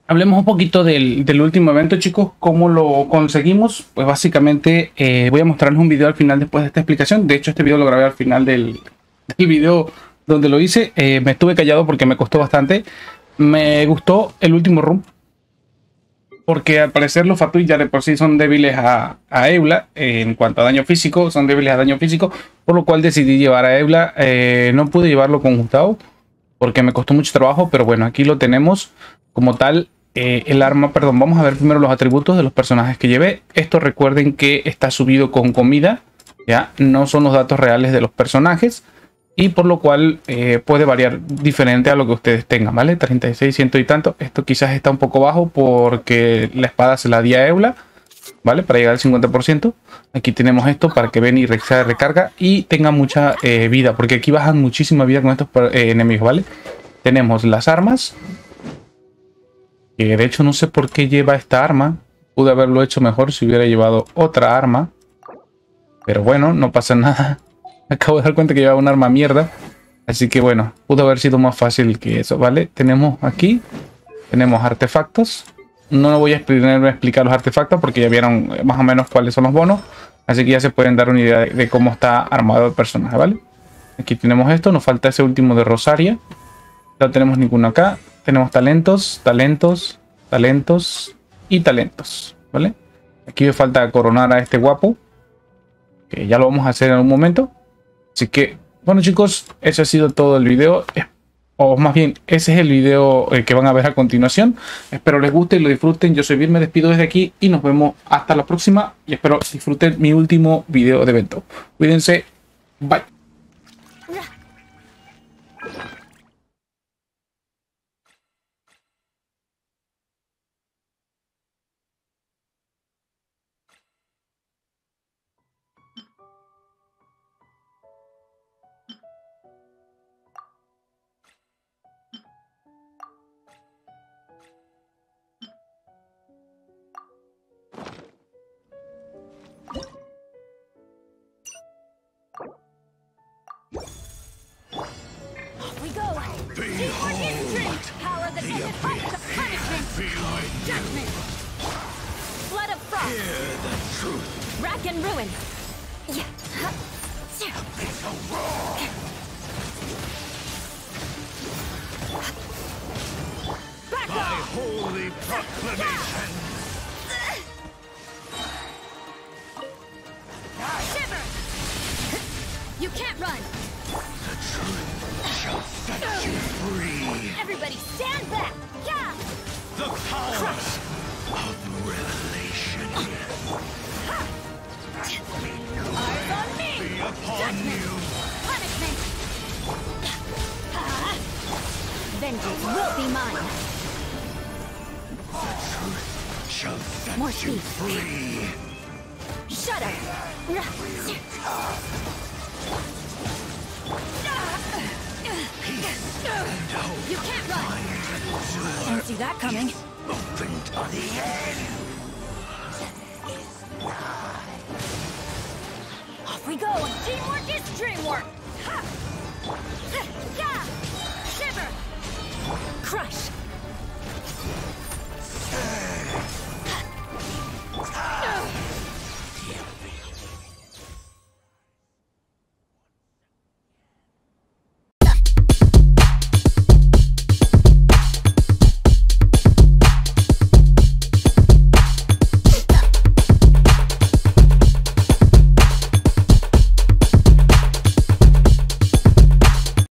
Hablemos un poquito del último evento, chicos. ¿Cómo lo conseguimos? Pues básicamente voy a mostrarles un video al final después de esta explicación. De hecho, este video lo grabé al final del video donde lo hice. Me estuve callado porque me costó bastante. Me gustó el último room, porque al parecer los Fatui ya de por sí son débiles a Eula en cuanto a daño físico. Son débiles a daño físico, por lo cual decidí llevar a Eula. No pude llevarlo con Gustavo porque me costó mucho trabajo, pero bueno, aquí lo tenemos como tal. El arma, perdón, vamos a ver primero los atributos de los personajes que llevé. Esto recuerden que está subido con comida, ya no son los datos reales de los personajes, y por lo cual puede variar diferente a lo que ustedes tengan, ¿vale? 36, ciento y tanto. Esto quizás está un poco bajo porque la espada se la di a Eula, ¿vale? Para llegar al 50%. Aquí tenemos esto para que ven y se recarga y tenga mucha vida, porque aquí bajan muchísima vida con estos enemigos, ¿vale? Tenemos las armas. Que de hecho no sé por qué lleva esta arma. Pude haberlo hecho mejor si hubiera llevado otra arma. Pero bueno, no pasa nada. Acabo de dar cuenta que llevaba un arma mierda. Así que bueno, pudo haber sido más fácil que eso, ¿vale? Tenemos aquí, tenemos artefactos. No voy a explicar los artefactos porque ya vieron más o menos cuáles son los bonos. Así que ya se pueden dar una idea de cómo está armado el personaje, ¿vale? Aquí tenemos esto, nos falta ese último de Rosaria. No tenemos ninguno acá. Tenemos talentos, talentos, talentos y talentos, ¿vale? Aquí me falta coronar a este guapo, que ya lo vamos a hacer en un momento. Así que, bueno chicos, ese ha sido todo el video. O más bien, ese es el video que van a ver a continuación. Espero les guste y lo disfruten. Yo soy Vir, me despido desde aquí y nos vemos hasta la próxima. Y espero disfruten mi último video de evento. Cuídense. Bye. We go! Teamwork is strength! Power that makes fight to punishment! Judgment! Blood of frost! Hear the truth! Rack and ruin! It's a roar! Back By off! holy proclamation! Shiver! You can't run! The truth shall set you free! Everybody stand back! Yeah! The power of revelation Eyes on me! be upon Judgment! you! Punishment! Vengeance will be mine! The truth shall set More you speed. free! Shudder! You can't run! Didn't see that coming. Open to the end! Off we go! Teamwork is dreamwork! Ha! Yeah! Shiver! Crush!